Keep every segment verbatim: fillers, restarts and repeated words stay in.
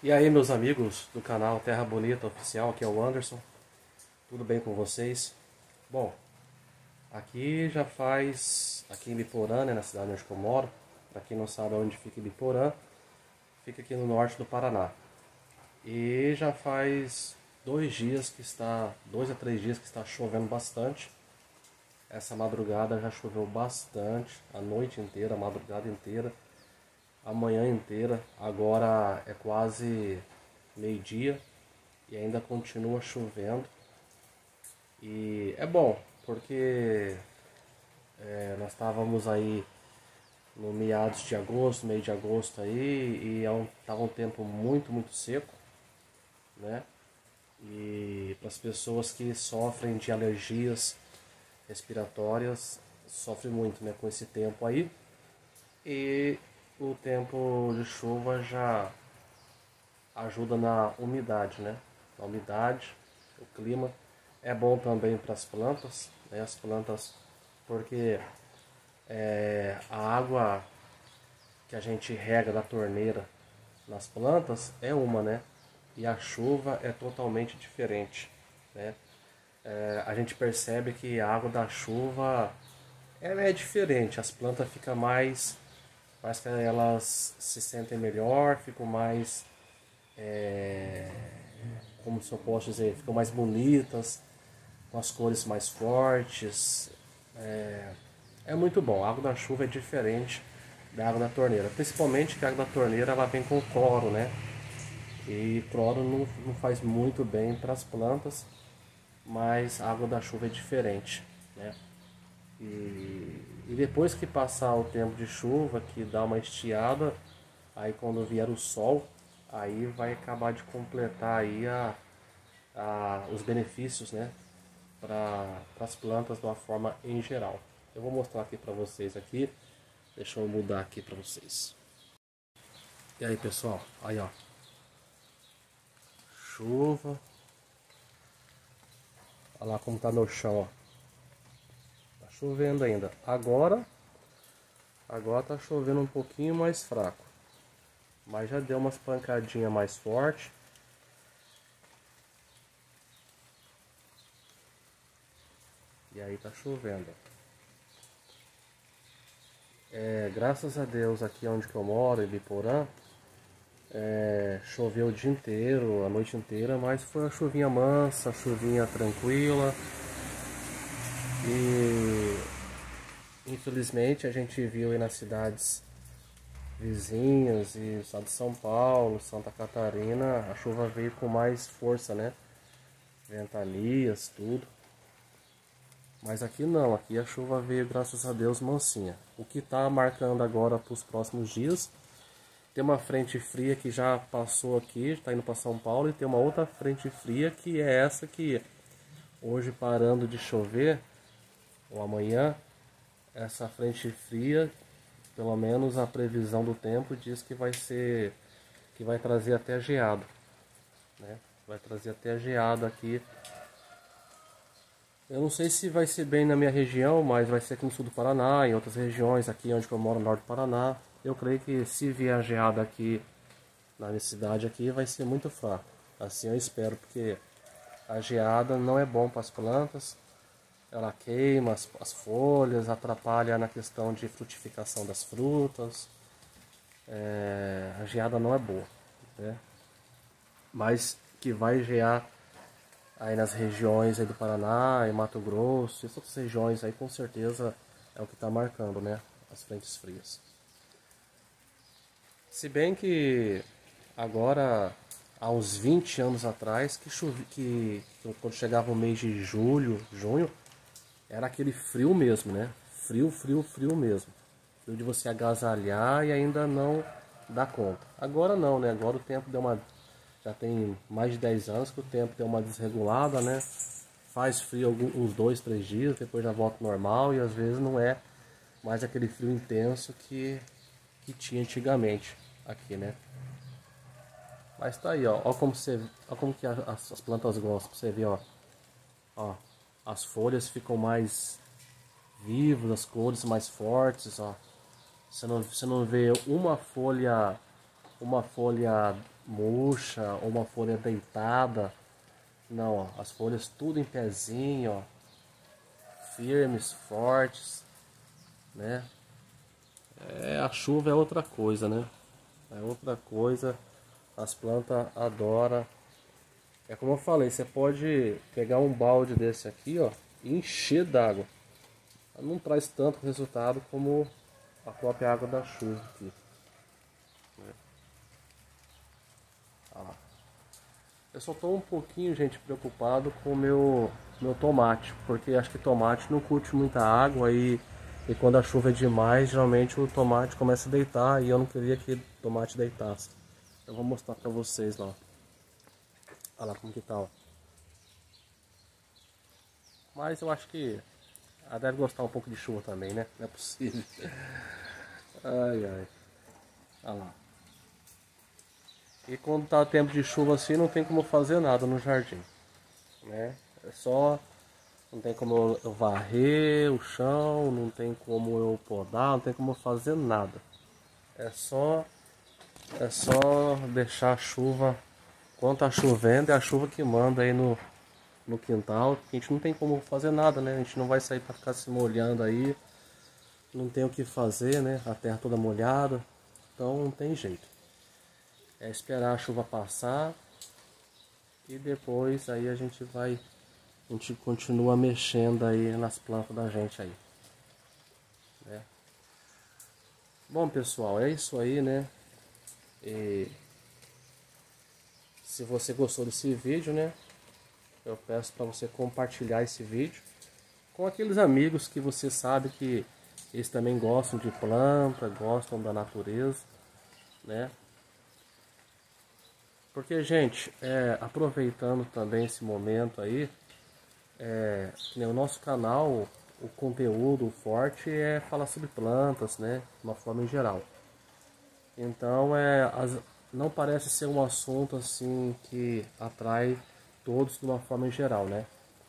E aí, meus amigos do canal Terra Bonita Oficial, aqui é o Anderson. Tudo bem com vocês? Bom, aqui já faz, aqui em Biporã, né, na cidade onde eu moro. Para quem não sabe onde fica Biporã, fica aqui no norte do Paraná. E já faz dois dias que está, dois a três dias que está chovendo bastante. Essa madrugada já choveu bastante, a noite inteira, a madrugada inteira, a manhã inteira. Agora é quase meio-dia e ainda continua chovendo. E é bom, porque é, nós estávamos aí no meados de agosto, meio de agosto aí, e é um, tava um tempo muito, muito seco, né? E para as pessoas que sofrem de alergias respiratórias, sofrem muito, né, com esse tempo aí. E o tempo de chuva já ajuda na umidade, né? Na umidade, o clima é bom também para as plantas, né? As plantas, porque é, a água que a gente rega da torneira nas plantas é uma, né? E a chuva é totalmente diferente, né? É, a gente percebe que a água da chuva ela é diferente, as plantas ficam mais, parece que elas se sentem melhor, ficam mais, é, como se eu posso dizer, ficam mais bonitas, com as cores mais fortes. É, é muito bom, a água da chuva é diferente da água da torneira, principalmente que a água da torneira ela vem com cloro, né? E cloro não, não faz muito bem para as plantas, mas a água da chuva é diferente, né? E, e depois que passar o tempo de chuva, que dá uma estiada, aí quando vier o sol, aí vai acabar de completar aí a, a, os benefícios, né, para as plantas de uma forma em geral. Eu vou mostrar aqui para vocês aqui, deixa eu mudar aqui para vocês. E aí, pessoal, aí ó, chuva, olha lá como tá meu chão, ó. Tá chovendo ainda. Agora, agora tá chovendo um pouquinho mais fraco, mas já deu umas pancadinhas mais fortes. E aí tá chovendo. É, graças a Deus aqui onde que eu moro, em Biporã, é, choveu o dia inteiro, a noite inteira, mas foi uma chuvinha mansa, chuvinha tranquila. E infelizmente a gente viu aí nas cidades vizinhas e no estado de São Paulo, Santa Catarina, a chuva veio com mais força, né? Ventanias, tudo. Mas aqui não, aqui a chuva veio, graças a Deus, mansinha. O que está marcando agora para os próximos dias, tem uma frente fria que já passou aqui, está indo para São Paulo, e tem uma outra frente fria que é essa que hoje, parando de chover, ou amanhã, essa frente fria, pelo menos a previsão do tempo diz que vai ser, que vai trazer até geado, né? Vai trazer até geado aqui. Eu não sei se vai ser bem na minha região, mas vai ser aqui no sul do Paraná, em outras regiões, aqui onde eu moro, no norte do Paraná. Eu creio que se vier geada aqui na minha cidade aqui, vai ser muito fraco. Assim eu espero, porque a geada não é bom para as plantas. Ela queima as, as folhas, atrapalha na questão de frutificação das frutas. É, a geada não é boa, né? Mas que vai gear aí nas regiões aí do Paraná, em Mato Grosso, essas outras regiões aí com certeza é o que está marcando, né? As frentes frias. Se bem que agora, há uns vinte anos atrás, que, chove, que quando chegava o mês de julho, junho, era aquele frio mesmo, né? Frio, frio, frio mesmo. Frio de você agasalhar e ainda não dar conta. Agora não, né? Agora o tempo deu uma... Já tem mais de dez anos que o tempo deu uma desregulada, né? Faz frio alguns, uns dois, três dias, depois já volta ao normal e às vezes não é mais aquele frio intenso que, que tinha antigamente aqui, né? Mas tá aí, ó. Ó como, você, ó como que as, as plantas gostam. Pra você ver, ó. Ó. As folhas ficam mais vivas, as cores mais fortes, ó. Você não, você não vê uma folha, uma folha murcha ou uma folha deitada. Não, ó, as folhas tudo em pezinho, ó, firmes, fortes, né? É, a chuva é outra coisa, né? É outra coisa. As plantas adoram. É como eu falei, você pode pegar um balde desse aqui, ó, e encher d'água. Não traz tanto resultado como a própria água da chuva aqui. Olha lá. Eu só estou um pouquinho, gente, preocupado com o meu, meu tomate, porque acho que tomate não curte muita água e, e quando a chuva é demais, geralmente o tomate começa a deitar e eu não queria que o tomate deitasse. Eu vou mostrar para vocês lá. Olha lá como que tá, ó. Mas eu acho que ela deve gostar um pouco de chuva também, né? Não é possível. Ai, ai. Olha lá. E quando tá tempo de chuva assim, não tem como fazer nada no jardim, né? É só, não tem como eu varrer o chão, não tem como eu podar, não tem como eu fazer nada. É só, é só deixar a chuva, quando tá chovendo, é a chuva que manda aí no, no quintal. A gente não tem como fazer nada, né? A gente não vai sair para ficar se molhando aí, não tem o que fazer, né? A terra toda molhada, então não tem jeito. É esperar a chuva passar e depois aí a gente vai, a gente continua mexendo aí nas plantas da gente aí, né? Bom, pessoal, é isso aí, né? E se você gostou desse vídeo, né? Eu peço para você compartilhar esse vídeo com aqueles amigos que você sabe que eles também gostam de planta, gostam da natureza, né? Porque, gente, é, aproveitando também esse momento aí, é, né, o nosso canal, o conteúdo forte é falar sobre plantas, né? De uma forma em geral. Então, é, as, não parece ser um assunto assim que atrai todos de uma forma em geral, né?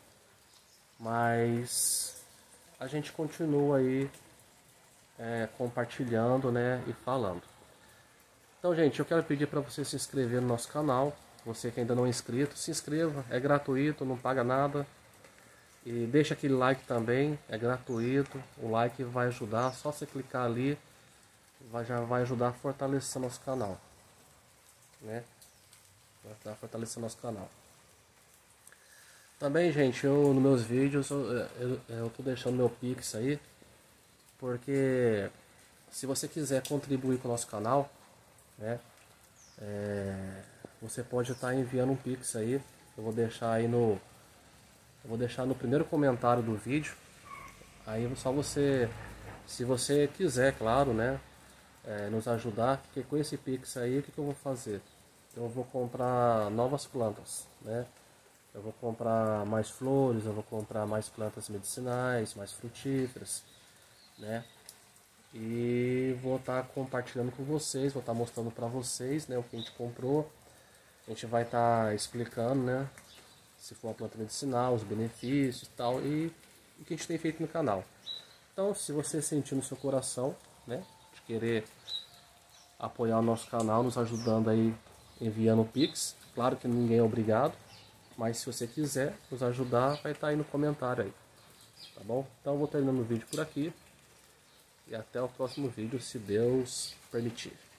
Mas a gente continua aí é, compartilhando, né? E falando. Então, gente, eu quero pedir para você se inscrever no nosso canal. Você que ainda não é inscrito, se inscreva, é gratuito, não paga nada. E deixa aquele like também, é gratuito. O like vai ajudar, só você clicar ali, vai, já vai ajudar a fortalecer nosso canal, né? Vai ajudar a fortalecer nosso canal. Também, gente, eu nos meus vídeos eu, eu, eu tô deixando meu Pix aí, porque se você quiser contribuir com o nosso canal, né? É, você pode estar enviando um Pix aí. Eu vou deixar aí no eu vou deixar no primeiro comentário do vídeo. Aí só você, se você quiser, claro, né, é, nos ajudar, porque com esse Pix aí, o que, que eu vou fazer? Eu vou comprar novas plantas, né? Eu vou comprar mais flores, eu vou comprar mais plantas medicinais, mais frutíferas, né? E vou estar compartilhando com vocês, vou estar mostrando para vocês, né, o que a gente comprou. A gente vai estar explicando, né, se for uma planta medicinal, os benefícios e tal, e o que a gente tem feito no canal. Então, se você sentir no seu coração, né, de querer apoiar o nosso canal, nos ajudando aí, enviando o Pix, claro que ninguém é obrigado, mas se você quiser nos ajudar, vai estar aí no comentário aí, tá bom? Então, eu vou terminando o vídeo por aqui. E até o próximo vídeo, se Deus permitir.